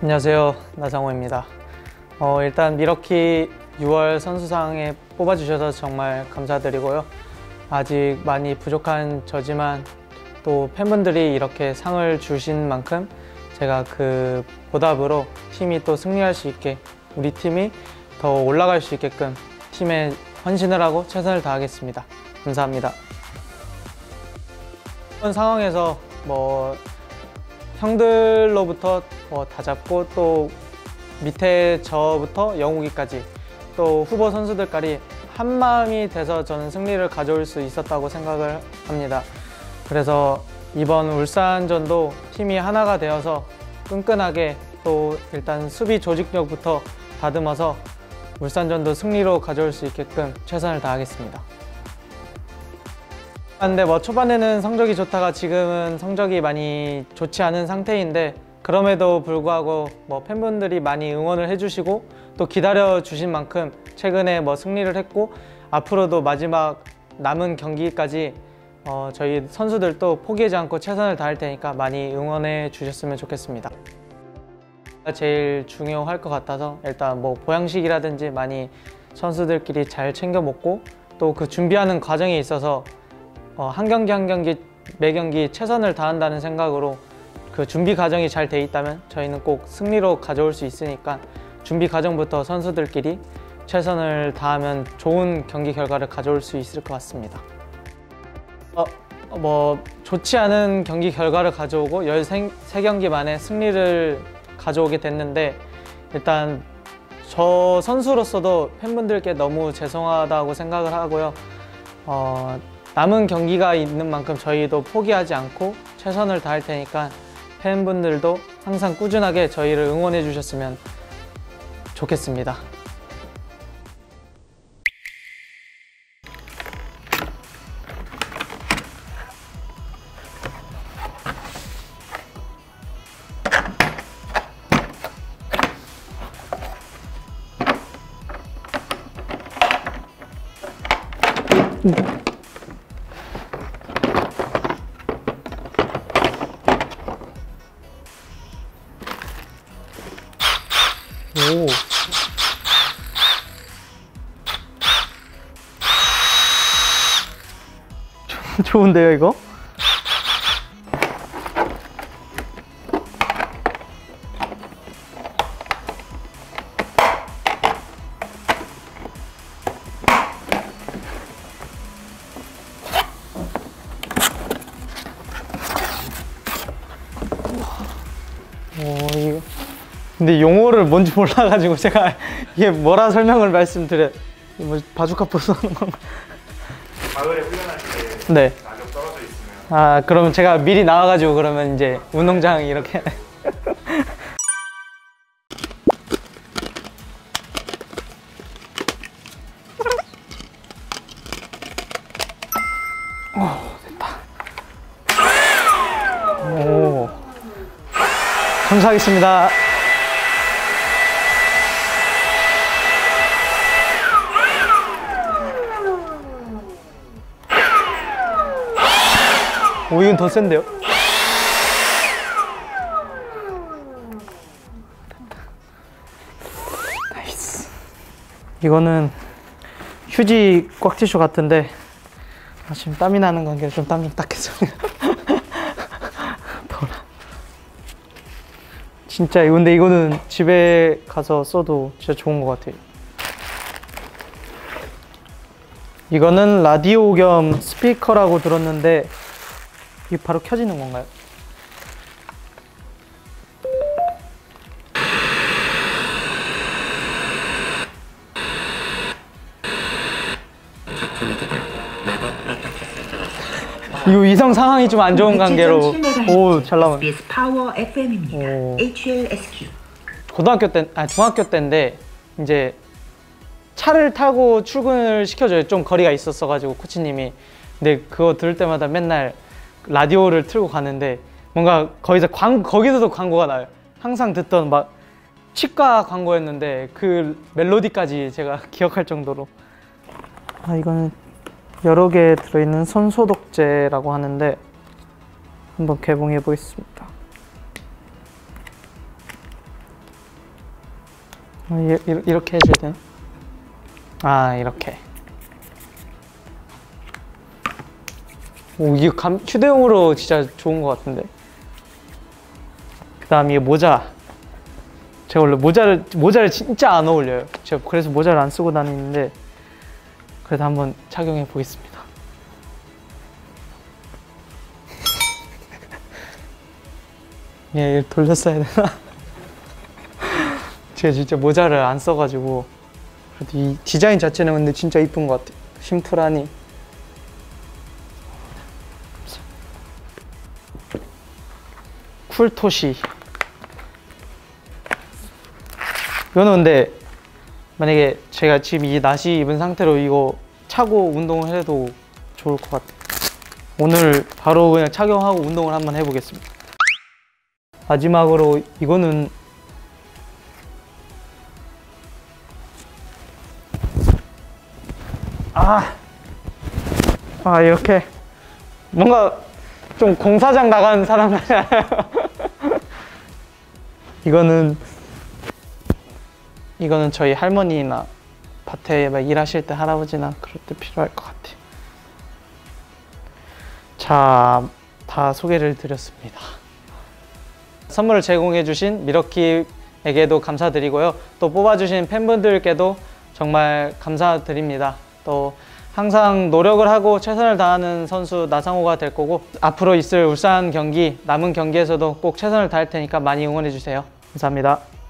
안녕하세요, 나상호입니다. 일단 미러키 6월 선수상에 뽑아주셔서 정말 감사드리고요. 아직 많이 부족한 저지만 또 팬분들이 이렇게 상을 주신 만큼 제가 그 보답으로 팀이 또 승리할 수 있게, 우리 팀이 더 올라갈 수 있게끔 팀에 헌신을 하고 최선을 다하겠습니다. 감사합니다. 이런 상황에서 형들로부터 다 잡고 또 밑에 저부터 영욱이까지 또 후보 선수들까지 한 마음이 돼서 저는 승리를 가져올 수 있었다고 생각을 합니다. 그래서 이번 울산전도 팀이 하나가 되어서 끈끈하게 또 일단 수비 조직력부터 다듬어서 울산전도 승리로 가져올 수 있게끔 최선을 다하겠습니다. 근데 초반에는 성적이 좋다가 지금은 성적이 많이 좋지 않은 상태인데, 그럼에도 불구하고 팬분들이 많이 응원을 해주시고 또 기다려 주신 만큼 최근에 승리를 했고, 앞으로도 마지막 남은 경기까지 저희 선수들도 포기하지 않고 최선을 다할 테니까 많이 응원해 주셨으면 좋겠습니다. 제일 중요할 것 같아서 일단 보양식이라든지 많이 선수들끼리 잘 챙겨 먹고, 또 그 준비하는 과정에 있어서 한 경기 한 경기 매 경기 최선을 다한다는 생각으로 그 준비 과정이 잘 돼 있다면 저희는 꼭 승리로 가져올 수 있으니까 준비 과정부터 선수들끼리 최선을 다하면 좋은 경기 결과를 가져올 수 있을 것 같습니다. 좋지 않은 경기 결과를 가져오고 13경기 만에 승리를 가져오게 됐는데, 일단 저 선수로서도 팬분들께 너무 죄송하다고 생각을 하고요. 남은 경기가 있는 만큼 저희도 포기하지 않고 최선을 다할 테니까 팬분들도 항상 꾸준하게 저희를 응원해 주셨으면 좋겠습니다. 오. 좋은데요, 이거? 이거. 근데 용어를 뭔지 몰라가지고 제가 이게 뭐라 설명을 말씀드려. 바주카 포스 하는 건가? 가을에 훈련할 때 네. 낙엽 떨어져 있으면 그러면 제가 미리 나와가지고 그러면 이제 운동장 이렇게 됐다. 오. 감사하겠습니다. 오, 이건 더 센데요? 나이스. 이거는 휴지 꽉티슈 같은데 지금 땀이 나는 관계로 좀 땀 좀 닦겠습니다. 더라. 진짜 근데 이거는 집에 가서 써도 진짜 좋은 것 같아요. 이거는 라디오 겸 스피커라고 들었는데 이게 바로 켜지는 건가요? 이거 위성 상황이 좀 안 좋은 관계로 잘 나오네. 파워 FM입니다. HLSQ. 중학교 때인데 이제 차를 타고 출근을 시켜줘요. 좀 거리가 있었어가지고 코치님이. 근데 그거 들을 때마다 맨날 라디오를 틀고 가는데 뭔가 거기서도 광고가 나요. 항상 듣던 치과 광고였는데 그 멜로디까지 제가 기억할 정도로. 이거는 여러 개 들어있는 손소독제라고 하는데 한번 개봉해 보겠습니다. 이렇게 해줘야 되나? 아, 이렇게. 오, 이게 휴대용으로 진짜 좋은 것 같은데. 그 다음 이게 모자. 제가 원래 모자를 진짜 안 어울려요. 제가 그래서 모자를 안 쓰고 다니는데, 그래도 한번 착용해 보겠습니다. 예, 돌렸어야 되나? 제가 진짜 모자를 안 써가지고. 그래도 이 디자인 자체는 근데 진짜 이쁜 것 같아요. 심플하니. 쿨토시. 이거는 근데 만약에 제가 지금 이 나시 입은 상태로 이거 차고 운동을 해도 좋을 것 같아요. 오늘 바로 그냥 착용하고 운동을 한번 해보겠습니다. 마지막으로 이거는 이렇게 뭔가 좀 공사장 나간 사람 같잖아요. 이거는 저희 할머니나 밭에 막 일하실 때 할아버지나 그럴 때 필요할 것 같아요. 자, 다 소개를 드렸습니다. 선물을 제공해주신 미러키에게도 감사드리고요. 또 뽑아주신 팬분들께도 정말 감사드립니다. 또 항상 노력을 하고 최선을 다하는 선수 나상호가 될 거고, 앞으로 있을 울산 경기, 남은 경기에서도 꼭 최선을 다할 테니까 많이 응원해주세요. 감사합니다.